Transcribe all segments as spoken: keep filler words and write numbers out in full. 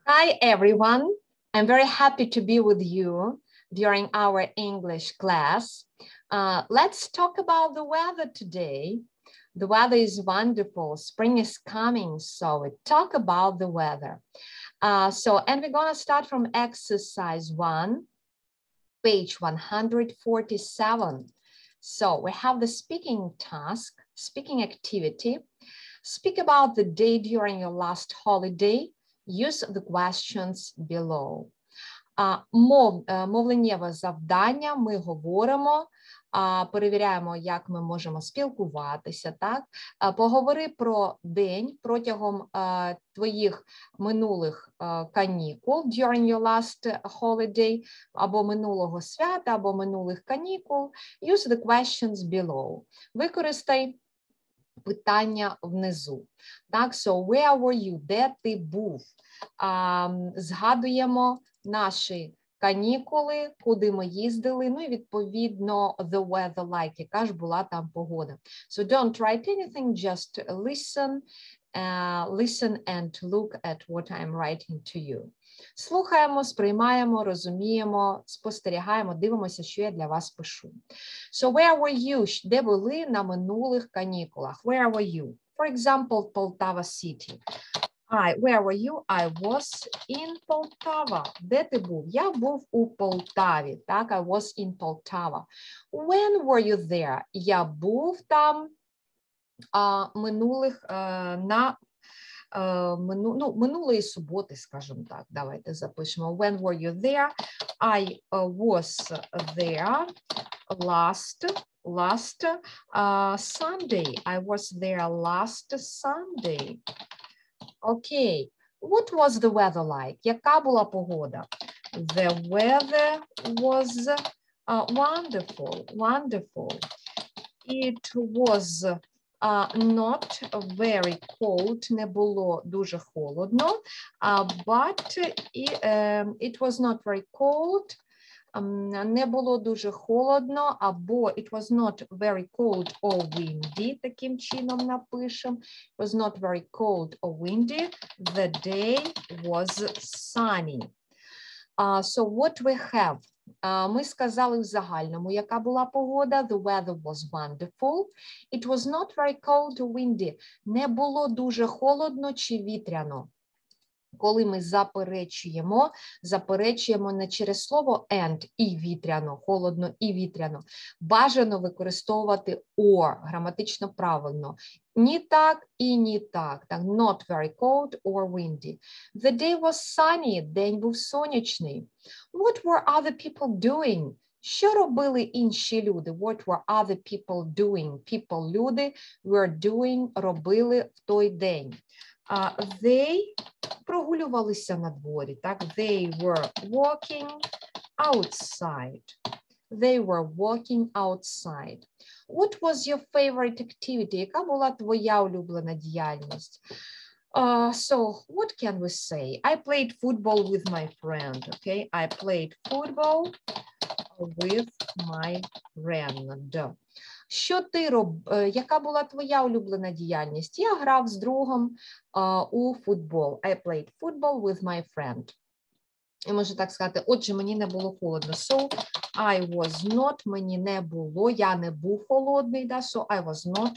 Hi, everyone. I'm very happy to be with you during our English class. Uh, let's talk about the weather today. The weather is wonderful. Spring is coming, so we talk about the weather. Uh, so, and we're gonna start from exercise one, page one hundred forty-seven. So we have the speaking task, speaking activity. Speak about the day during your last holiday. Use the questions below. А, мов, мовленнєве завдання, ми говоримо, а, перевіряємо, як ми можемо спілкуватися, так? А, поговори про день протягом а, твоїх минулих а, канікул, during your last holiday, або минулого свята, або минулих канікул. Use the questions below. Використай питання внизу. Так, so where were you? Де ти був? А, згадуємо наші канікули, куди ми їздили, ну і відповідно the weather like, яка ж була там погода. So don't write anything, just listen, uh, listen and look at what I'm writing to you. Слухаємо, сприймаємо, розуміємо, спостерігаємо, дивимося, що я для вас пишу. So where were you? Де були на минулих канікулах? Where were you? For example, Poltava City. I, where were you? I was in Poltava. Де ти був? Я був у Полтаві. Так, I was in Poltava. When were you there? Я був там а, минулих, а, на Uh, мину, ну, минулої суботи, скажімо так, давайте запишемо. When were you there? I uh, was there last, last uh, Sunday. I was there last Sunday. Okay. What was the weather like? Яка була погода? The weather was uh, wonderful, wonderful. It was Uh, not very cold, не було дуже холодно, uh, but it, um, it was not very cold, um, не було дуже холодно, або it was not very cold or windy, таким чином напишемо, it was not very cold or windy, the day was sunny. Uh, so what we have? Uh, ми сказали в загальному, яка була погода. The weather was wonderful. It was not very cold or windy. Не було дуже холодно чи вітряно. Коли ми заперечуємо, заперечуємо не через слово and і вітряно, холодно і вітряно. Бажано використовувати or, граматично правильно. Ні так і ні так. Так, not very cold or windy. The day was sunny, день був сонячний. What were other people doing? Що робили інші люди? What were other people doing? People, люди, were doing, робили в той день. Uh, they прогулювалися на дворі, так? They were walking outside. They were walking outside. What was your favorite activity? Яка була твоя улюблена діяльність? Uh, so, what can we say? I played football with my friend, okay? I played football with my friend. Що ти роб... Яка була твоя улюблена діяльність? Я грав з другом uh, у футбол. I played football with my friend. І можу так сказати, отже, мені не було холодно. So, I was not, мені не було, я не був холодний, да? So, I was not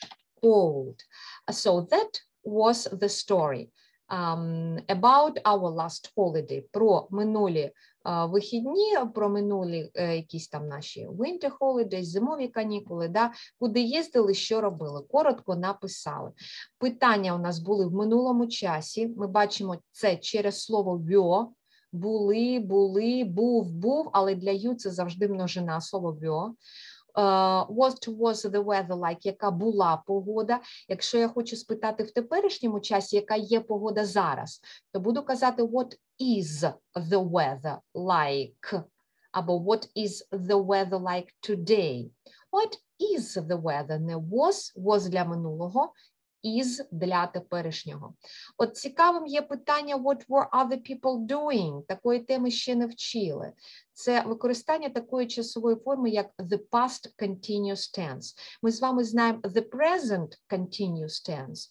cold. So, that was the story um, about our last holiday. Про минулі uh, вихідні, про минулі uh, якісь там наші winter holidays, зимові канікули, да? Куди їздили, що робили. Коротко написали. Питання у нас були в минулому часі. Ми бачимо це через слово were. Були, були, був, був, але для you це завжди множина, слово were. Uh, what was the weather like? Яка була погода? Якщо я хочу спитати в теперішньому часі, яка є погода зараз, то буду казати what is the weather like? Або what is the weather like today? What is the weather? Не was, was для минулого, is для теперішнього. От цікавим є питання what were other people doing? Такої теми ще не вчили. Це використання такої часової форми, як the past continuous tense. Ми з вами знаємо the present continuous tense.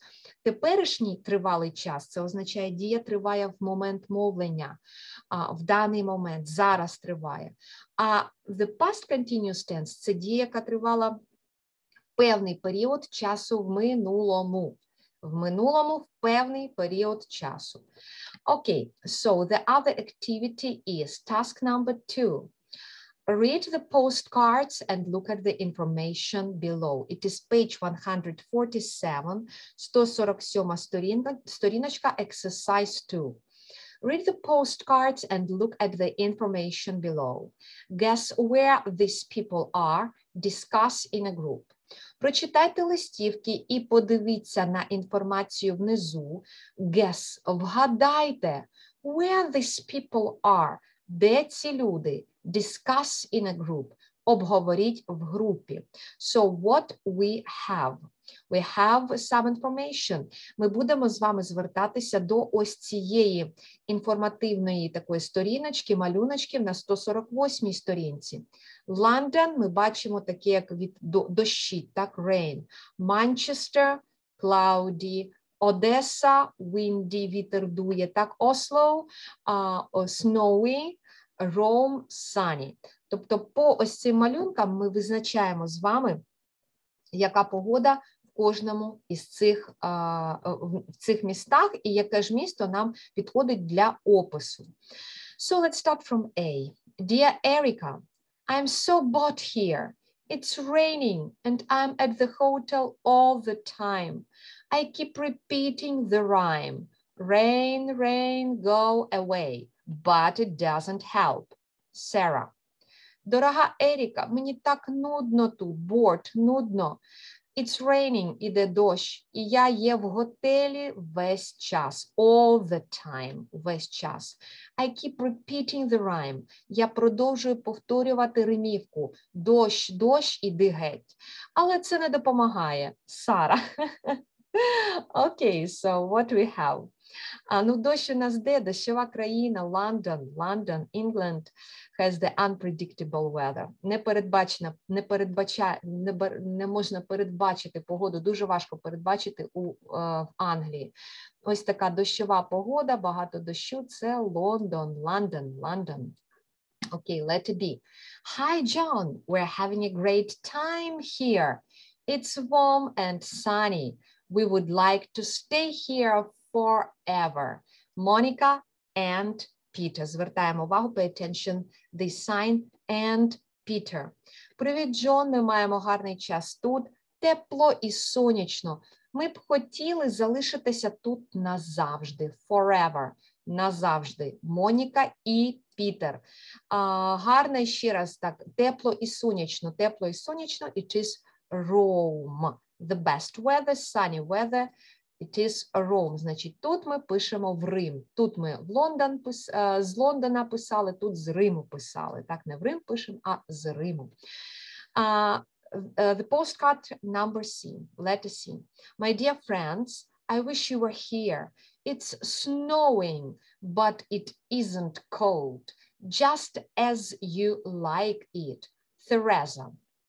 Теперішній тривалий час – це означає, дія триває в момент мовлення, в даний момент, зараз триває. А the past continuous tense – це дія, яка тривала певний період часу в минулому. В минулому в певний період часу. Okay, so the other activity is task number two. Read the postcards and look at the information below. It is page one hundred forty-seven, сто сорок сьома сторіночка, exercise two. Read the postcards and look at the information below. Guess where these people are. Discuss in a group. Прочитайте листівки і подивіться на інформацію внизу. Guess, вгадайте, where these people are, де ці люди. Discuss in a group, обговоріть в групі. So what we have? We have some information. Ми будемо з вами звертатися до ось цієї інформативної такої сторіночки, малюночки на сто сорок восьмій сторінці. London ми бачимо таке, як від дощі, так, rain. Manchester, cloudy. Одеса, windy, вітер дує, так, Oslo, uh, snowy, Rome, sunny. Тобто по ось цим малюнкам ми визначаємо з вами, яка погода в кожному із цих, uh, в цих містах і яке ж місто нам підходить для опису. So let's start from A. Dear Erica, I'm so bored here. It's raining and I'm at the hotel all the time. I keep repeating the rhyme. Rain, rain, go away. But it doesn't help. Sarah. Дорога Еріка, мені так нудно тут, bored, нудно. It's raining, іде дощ, і я є в готелі весь час, all the time, весь час. I keep repeating the rhyme. Я продовжую повторювати римівку. Дощ, дощ, іди геть. Але це не допомагає. Сара. Окей, okay, so what we have? А, ну, дощ у нас де? Дощова країна, London, London, England has the unpredictable weather. Непередбачена, не, передбача, не, не можна передбачити погоду, дуже важко передбачити у, uh, в Англії. Ось така дощова погода, багато дощу, це Лондон, London, London. Окей, okay, letter B. Hi, John, we're having a great time here. It's warm and sunny. We would like to stay here forever. Monica and Peter. Звертаємо увагу, pay attention, this sign and Peter. Привіт, Джон, ми маємо гарний час тут, тепло і сонячно. Ми б хотіли залишитися тут назавжди, forever, назавжди. Моніка і Пітер. Uh, гарно ще раз так, тепло і сонячно, тепло і сонячно, it is Rome. The best weather, sunny weather, it is Rome. Значить, тут ми пишемо в Рим. Тут ми в Лондон, з Лондона писали, тут з Риму писали. Так, не в Рим пишемо, а з Риму. Uh, uh, the postcard number C, letter C. My dear friends, I wish you were here. It's snowing, but it isn't cold. Just as you like it. Teresa.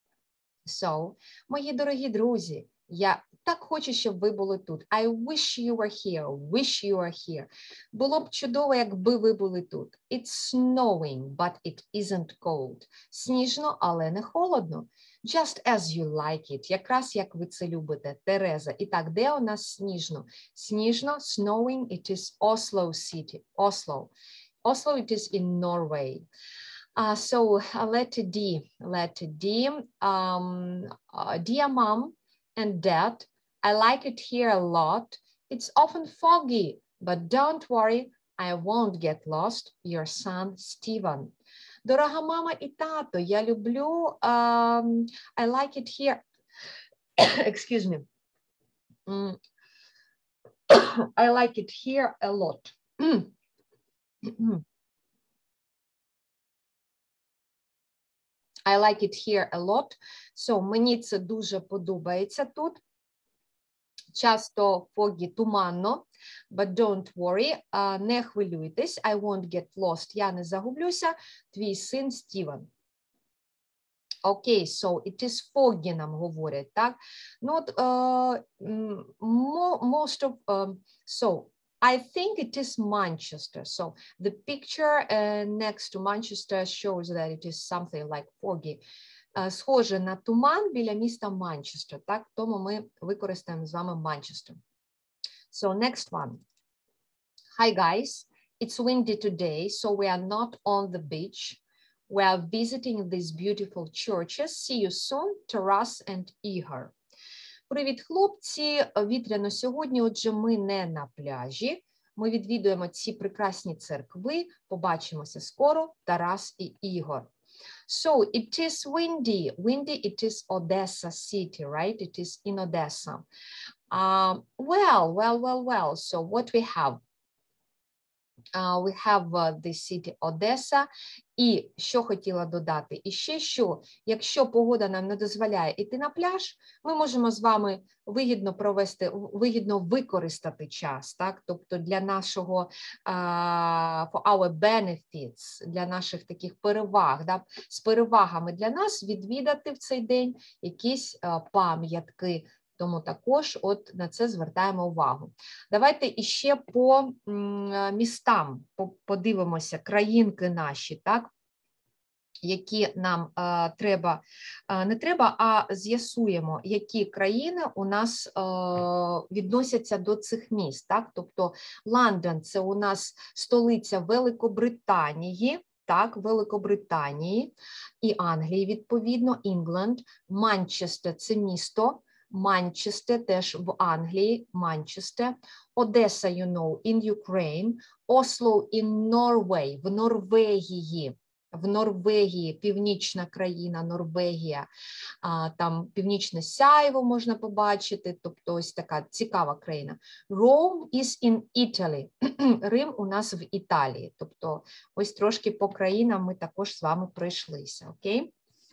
So, мої дорогі друзі, я так хочу, щоб ви були тут. I wish you were here, wish you were here. Було б чудово, якби ви були тут. It's snowing, but it isn't cold. Сніжно, але не холодно. Just as you like it, якраз як ви це любите, Тереза. І так, де у нас сніжно? Сніжно, snowing, it is Oslo city, Oslo. Oslo, it is in Norway. Uh, so uh, letter D, letter D, um, uh, dear mom and dad, I like it here a lot. It's often foggy, but don't worry, I won't get lost. Your son, Steven. Дорога мама і тато, я люблю, um, I like it here, excuse me. Mm. I like it here a lot. I like it here a lot. So, мені це дуже подобається тут. Часто foggy, туманно, but don't worry, uh, не хвилюйтесь, I won't get lost, я не загублюся, твій син Стівен. Окей, so it is foggy нам говорять, так? Not uh, most of, um, so I think it is Manchester. So the picture uh, next to Manchester shows that it is something like foggy. Uh, схоже на туман біля міста Манчестер, так? Тому ми використаємо з вами Манчестер. So next one. Hi guys, it's windy today, so we are not on the beach. We are visiting these beautiful churches. See you soon, Taras and Ihor. Привіт, хлопці. Вітряно сьогодні, отже, ми не на пляжі. Ми відвідуємо ці прекрасні церкви. Побачимося скоро, Тарас і Ігор. So it is windy. Windy, it is Odessa city, right? It is in Odessa. Um, well, well, well, well. So what we have? Uh, we have uh, the city Odessa. І що хотіла додати? І ще що, якщо погода нам не дозволяє йти на пляж, ми можемо з вами вигідно провести, вигідно використати час, так? Тобто для нашого, uh, for our benefits, для наших таких переваг, да? З перевагами для нас відвідати в цей день якісь uh, пам'ятки. Тому також от на це звертаємо увагу. Давайте іще по містам подивимося, країнки наші, так? Які нам а, треба, а, не треба, а з'ясуємо, які країни у нас а, відносяться до цих міст. Так? Тобто Лондон – це у нас столиця Великобританії, так, Великобританії і Англії, відповідно, Інгланд, Манчестер – це місто, Манчестер теж в Англії, Манчестер, Одеса, you know, in Ukraine, Осло in Norway, в Норвегії, в Норвегії, північна країна, Норвегія, а, там північне сяйво можна побачити, тобто ось така цікава країна. Rome is in Italy, Рим у нас в Італії, тобто ось трошки по країнам ми також з вами пройшлися, окей?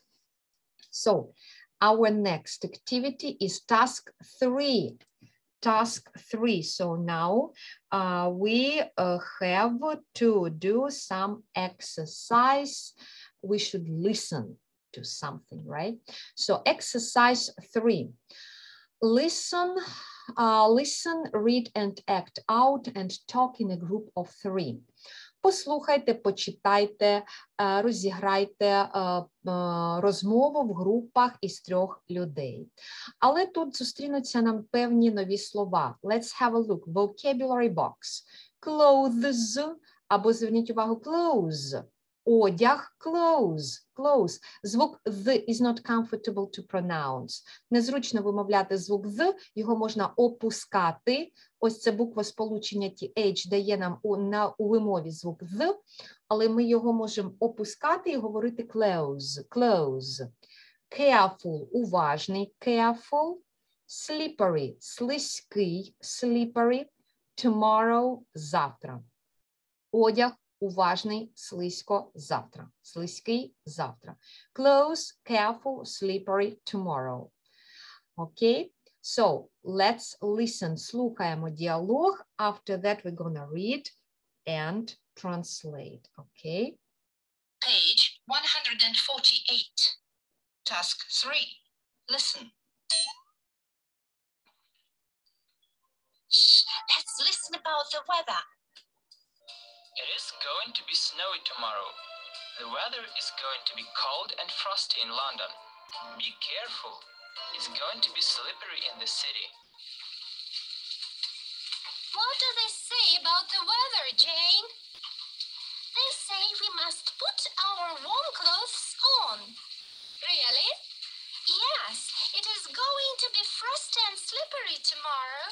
So, our next activity is task three. Task three. So now uh, we uh, have to do some exercise. We should listen to something, right? So exercise three. Listen, uh, listen, read and act out and talk in a group of three. Послухайте, почитайте, розіграйте розмову в групах із трьох людей. Але тут зустрінуться нам певні нові слова. Let's have a look. Vocabulary box. Clothes, або зверніть увагу, clothes. Одяг, clothes, clothes. Звук «the» is not comfortable to pronounce. Незручно вимовляти звук «the», його можна опускати. Ось це буква сполучення ті ейч дає нам у, на, у вимові звук «the», але ми його можемо опускати і говорити clothes, clothes. Careful, уважний, careful. Slippery, слизький, slippery. Tomorrow, завтра. Одяг, уважний, слизько, завтра. Слизький, завтра. Close, careful, slippery, tomorrow. Okay, so let's listen. Слухаємо діалог. After that, we're gonna read and translate. Okay. Page one hundred forty-eight. Task three. Listen. Shh, let's listen about the weather. It is going to be snowy tomorrow. The weather is going to be cold and frosty in London. Be careful. It's going to be slippery in the city. What do they say about the weather, Jane? They say we must put our warm clothes on. Really? Yes, it is going to be frosty and slippery tomorrow.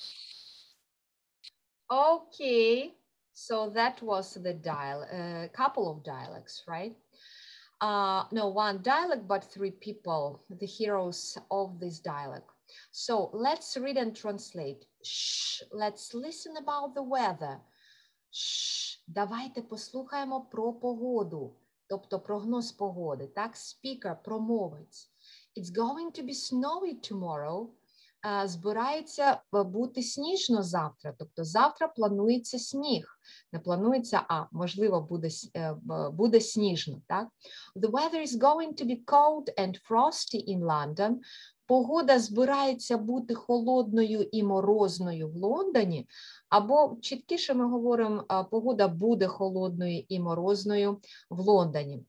Okay. So that was the dial, a uh, couple of dialects, right? Uh, no, one dialect, but three people, the heroes of this dialect. So let's read and translate. Shh, let's listen about the weather. Shh, давайте послухаємо про погоду, тобто прогноз погоди, так? Speaker, промовець. It's going to be snowy tomorrow. збирається бути сніжно завтра, тобто завтра планується сніг, не планується, а можливо буде, буде сніжно, так? The weather is going to be cold and frosty in London. Погода збирається бути холодною і морозною в Лондоні, або чіткіше ми говоримо, погода буде холодною і морозною в Лондоні.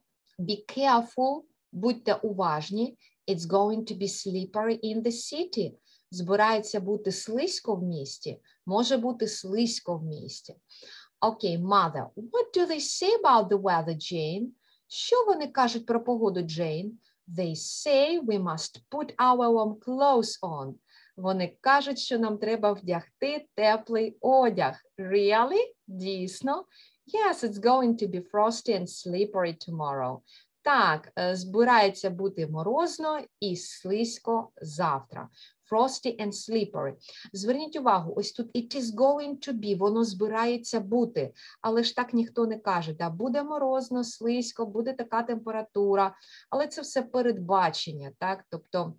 Be careful, будьте уважні. It's going to be slippery in the city. Збирається бути слизько в місті, може бути слизько в місті. Окей, okay, mother, what do they say about the weather, Jane? Що вони кажуть про погоду, Jane? They say we must put our warm clothes on. Вони кажуть, що нам треба вдягти теплий одяг. Really? Дійсно? Yes, it's going to be frosty and slippery tomorrow. Так, збирається бути морозно і слизько завтра. Frosty and slippery. Зверніть увагу, ось тут it is going to be, воно збирається бути, але ж так ніхто не каже, да, буде морозно, слизько, буде така температура, але це все передбачення, так, тобто,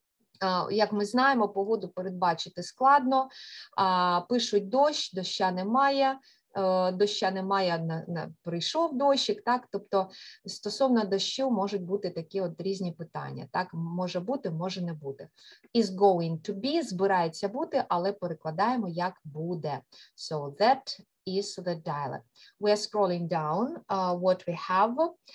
як ми знаємо, погоду передбачити складно, пишуть дощ, доща немає, доща немає, на, на, прийшов дощик, так, тобто стосовно дощу можуть бути такі от різні питання, так, може бути, може не бути. Is going to be, збирається бути, але перекладаємо як буде. So that is the dialect. We are scrolling down uh, what we have.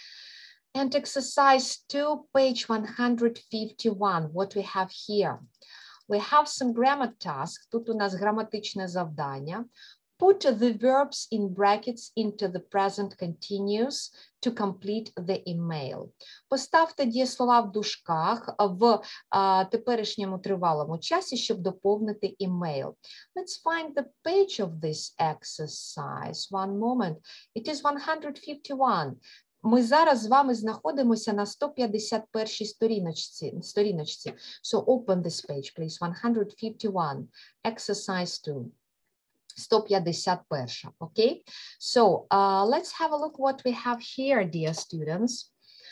And exercise two, page one hundred fifty-one, what we have here. We have some grammar tasks. Тут у нас граматичне завдання. Put the verbs in brackets into the present continuous to complete the email. Поставте дієслова в дужках в а, теперішньому тривалому часі, щоб доповнити email. Let's find the page of this exercise. One moment. It is one hundred fifty-one. Ми зараз з вами знаходимося на сто п'ятдесят першій сторіночці. сторіночці. So open this page, please. one hundred fifty-one. Exercise two. сто п'ятдесят перша, okay? So uh, let's have a look what we have here, dear students.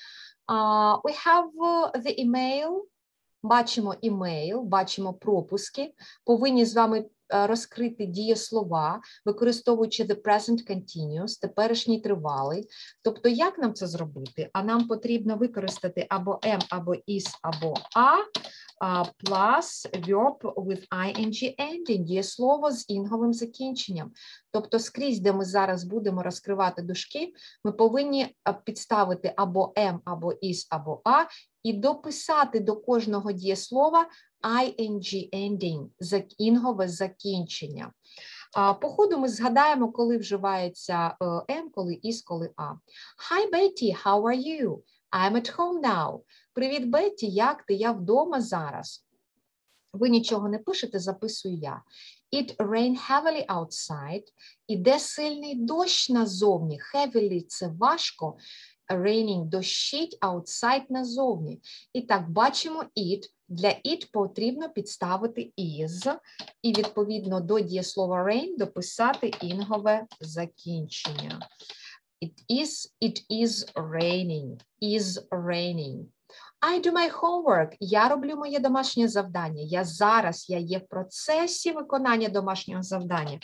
Uh, we have uh, the email. Бачимо email, бачимо пропуски. Повинні з вами розкрити дієслова, використовуючи the present continuous, теперішній тривалий. Тобто, як нам це зробити? А нам потрібно використати або am, або is, або are, uh, plus verb with ing ending, дієслово з інговим закінченням. Тобто, скрізь, де ми зараз будемо розкривати дужки, ми повинні підставити або am, або is, або are, і дописати до кожного дієслова ing ending, інгове закінчення. По ходу ми згадаємо, коли вживається am, коли is, коли are. Hi, Betty, how are you? I'm at home now. Привіт, Бетті, як ти? Я вдома зараз. Ви нічого не пишете, записую я. It rained heavily outside. Іде сильний дощ назовні. Heavily – це важко. Raining – дощить, outside – назовні. І так, бачимо it. Для it потрібно підставити is. І, відповідно, до дієслова rain дописати інгове закінчення. It is, it is raining. Is raining. I do my homework. Я роблю моє домашнє завдання. Я зараз, я є в процесі виконання домашнього завдання.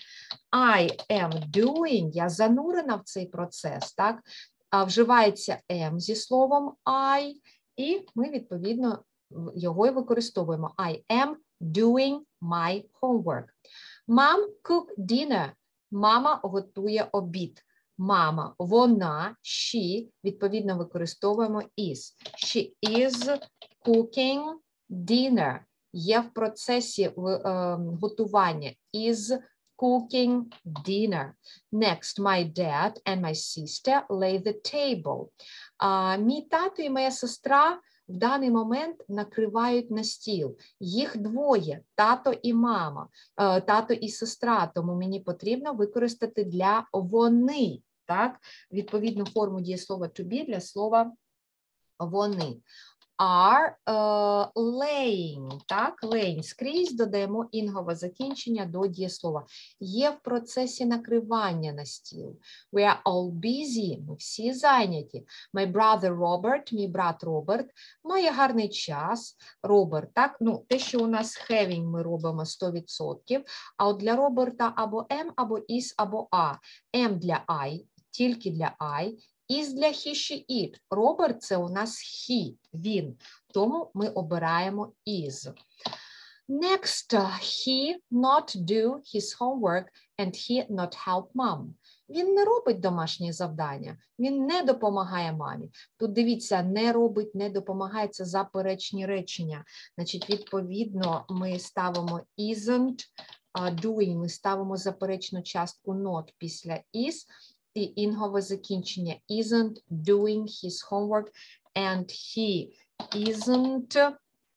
I am doing. Я занурена в цей процес, так? А вживається am зі словом I, і ми, відповідно, його і використовуємо. I am doing my homework. Mom cook dinner. Мама готує обід. Мама, вона, she, відповідно, використовуємо is. She is cooking dinner. Є в процесі е, готування. Is cooking dinner. Next, my dad and my sister lay the table. Uh, мій тато і моя сестра в даний момент накривають на стіл. Їх двоє, тато і мама, uh, тато і сестра, тому мені потрібно використати для вони, так? Відповідну форму дієслова to be для слова вони. are uh, laying, так, laying. Скрізь додаємо інгове закінчення до дієслова. Є в процесі накривання на стіл. We are all busy. Ми всі зайняті. My brother Robert, мій брат Роберт, має гарний час. Роберт, так, ну, те, що у нас having ми робимо сто відсотків, а от для Роберта або am, або is, або a. Am для I, тільки для I. Is для he, she, it. Роберт – це у нас he, він. Тому ми обираємо is. Next, he not do his homework and he not help mom. Він не робить домашні завдання, він не допомагає мамі. Тут дивіться, не робить, не допомагає – це заперечні речення. Значить, відповідно, ми ставимо isn't doing, ми ставимо заперечну частку not після is, і інгове закінчення isn't doing his homework and he isn't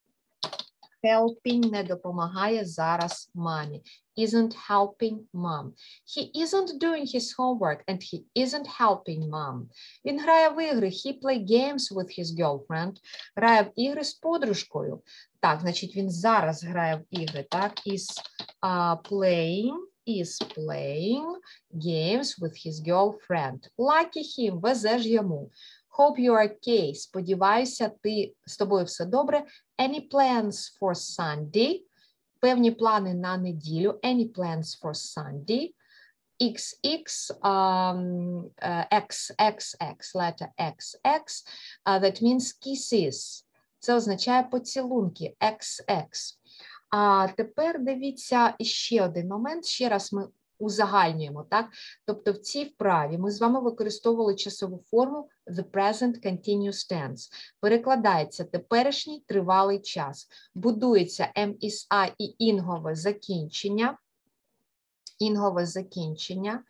helping, не допомагає зараз мамі. Isn't helping mom. He isn't doing his homework and he isn't helping mom. Він грає в ігри. He play games with his girlfriend. Грає в ігри з подружкою. Так, значить, він зараз грає в ігри, так? Is uh, playing, is playing games with his girlfriend. Lucky him, везе ж йому. Hope you are okay. Сподіваюся, ти, з тобою все добре. Any plans for Sunday? Певні плани на неділю. Any plans for Sunday? X X, um, uh, X X X, letter X X, uh, that means kisses. Це означає поцілунки, X X. А тепер дивіться ще один момент, ще раз ми узагальнюємо, так? Тобто в цій вправі ми з вами використовували часову форму the present continuous tense. Перекладається теперішній тривалий час. Будується ем ес а і інгове закінчення. Інгове закінчення.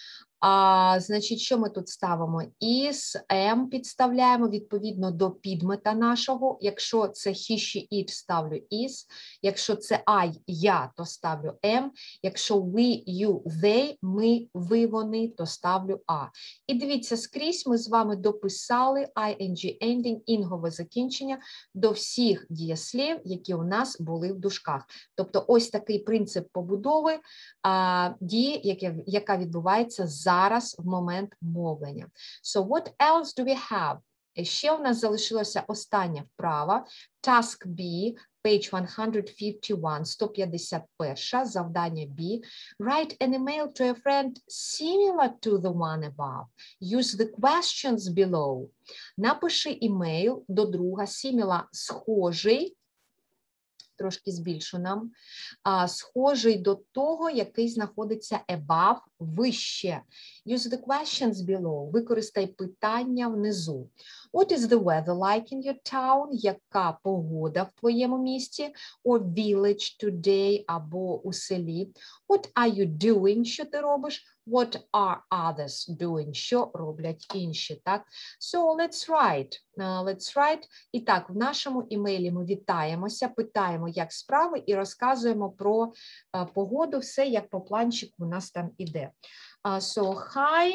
А, значить, що ми тут ставимо? Is, am підставляємо відповідно до підмета нашого. Якщо це he, she, it, ставлю is. Якщо це I, я, то ставлю am. Якщо we, you, they, ми, ви, вони, то ставлю a. І дивіться, скрізь ми з вами дописали ing ending, інгове закінчення до всіх дієслів, які у нас були в дужках. Тобто ось такий принцип побудови а, дії, яка, яка відбувається зараз в момент мовлення. So what else do we have? Ще у нас залишилася остання вправа. Task B, page one fifty-one, сто п'ятдесят один, завдання B. Write an email to a friend similar to the one above. Use the questions below. Напиши імейл до друга, similar, схожий, трошки збільшу нам, а, схожий до того, який знаходиться above, вище. Use the questions below. Використай питання внизу. What is the weather like in your town? Яка погода в твоєму місті? Or village today, або у селі. What are you doing? Що ти робиш? What are others doing? Що роблять інші, так? So, let's write. Uh, let's write. І так, в нашому імейлі ми вітаємося, питаємо, як справи, і розказуємо про uh, погоду, все як по планчику у нас там іде. Uh, so, hi,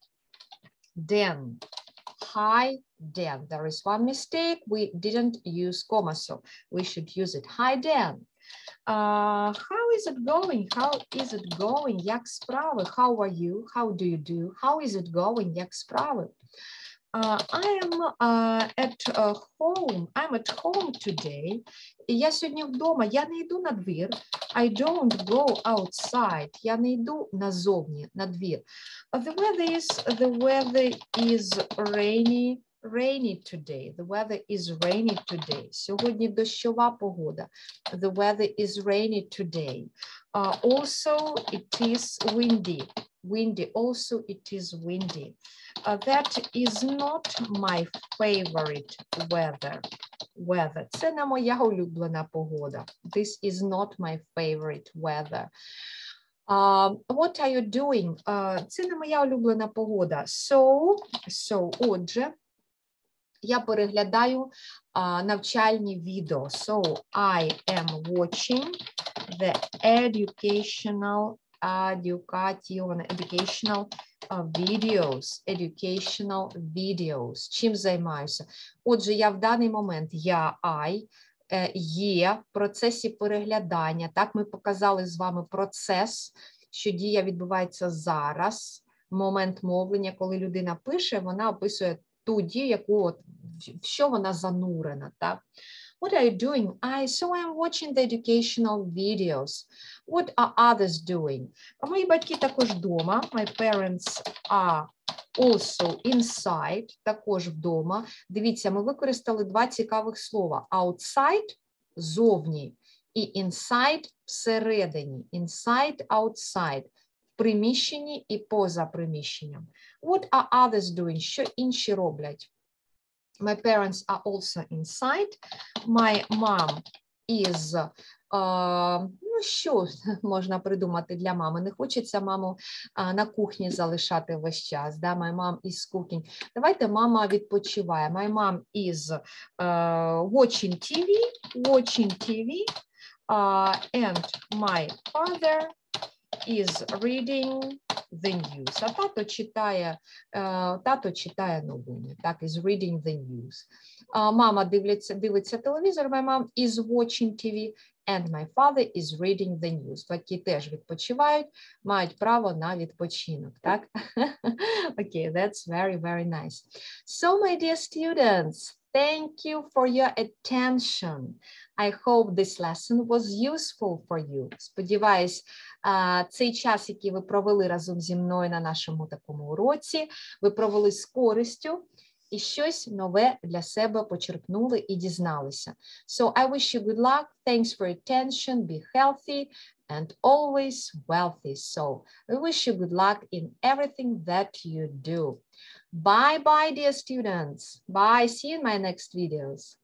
Dan. Hi, Dan. There is one mistake. We didn't use comma, so we should use it. Hi, Dan. Uh, how is it going? How is it going? Як справи? How are you? How do you do? How is it going? Як справи? Uh, I am uh, at uh, home. I'm at home today. Я сьогодні вдома. Я не йду на двір. I don't go outside. Я не йду назовні, на двір. Uh, the weather is, the weather is rainy. Rainy today. The weather is rainy today. Сьогодні дощова погода. The weather is rainy today. Uh, also, it is windy. Windy. Also, it is windy. Uh, that is not my favorite weather. Weather. Це не моя улюблена погода. This is not my favorite weather. Uh, what are you doing? Uh, це не моя улюблена погода. So, so, отже, я переглядаю uh, навчальні відео. So, I am watching the educational, education, educational uh, videos, educational videos. Чим займаюся? Отже, я в даний момент, я, I, є в процесі переглядання. Так, ми показали з вами процес, що дія відбувається зараз. Момент мовлення, коли людина пише, вона описує ту дію, яку от, в що вона занурена. Так? What are you doing? I, so I'm watching the educational videos. What are others doing? А мої батьки також вдома. My parents are also inside, також вдома. Дивіться, ми використали два цікавих слова. Outside – зовні і inside – всередині. Inside, outside – в приміщенні і поза приміщенням. What are others doing? Що інші роблять? My parents are also inside. My mom is... Uh, ну, що можна придумати для мами? Не хочеться маму uh, на кухні залишати весь час. Да? My mom is cooking. Давайте мама відпочиває. My mom is uh, watching ті ві, watching ті ві, uh, and my father is reading the news. А тато читає, uh, тато читає новини. Так, is reading the news. Uh, мама дивиться, дивиться телевізор. My mom is watching ті ві. And my father is reading the news. Батьки теж відпочивають, мають право на відпочинок, так? Okay, that's very, very nice. So, my dear students, thank you for your attention. I hope this lesson was useful for you. Сподіваюсь, цей час, який ви провели разом зі мною на нашому такому уроці, ви провели з користю. І щось нове для себе почерпнули і дізналися. So I wish you good luck. Thanks for your attention. Be healthy and always wealthy. So I wish you good luck in everything that you do. Bye-bye, dear students. Bye. See you in my next videos.